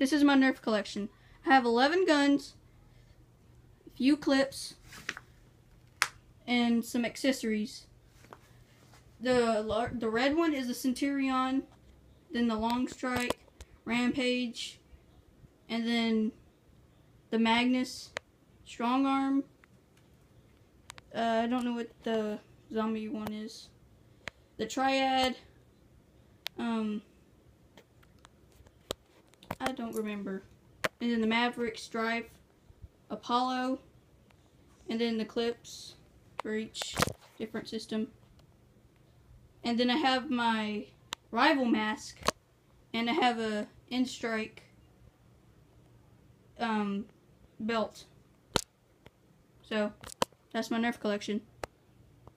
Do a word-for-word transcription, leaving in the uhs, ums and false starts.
this is my Nerf collection. I have eleven guns, a few clips, and some accessories. The the red one is the Centurion, then the Long Strike, Rampage, and then the Magnus, Strongarm. Uh, I don't know what the zombie one is. The Triad. Um, I don't remember. And then the Maverick, Stryfe, Apollo, and then the clips for each different system. And then I have my rival mask, and I have a End Strike um, belt. So that's my Nerf collection.